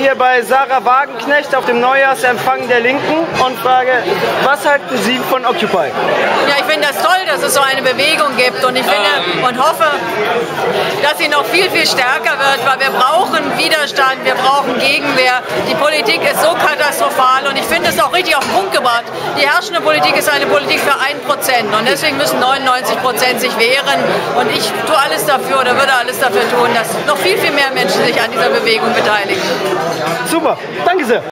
Hier bei Sarah Wagenknecht auf dem Neujahrsempfang der Linken und frage, was halten Sie von Occupy? Ja, ich finde das toll, dass es so eine Bewegung gibt und ich finde und hoffe, dass sie noch viel, viel stärker wird, weil wir brauchen Widerstand, wir brauchen Gegenwehr. Die Politik ist so katastrophal und ich finde es auch richtig auf den Punkt gebracht. Die herrschende Politik ist eine Politik für 1% und deswegen müssen 99% sich wehren und ich tue alles dafür oder würde alles dafür tun, dass noch viel, viel mehr Menschen sich an dieser Bewegung beteiligen. Super, danke sehr.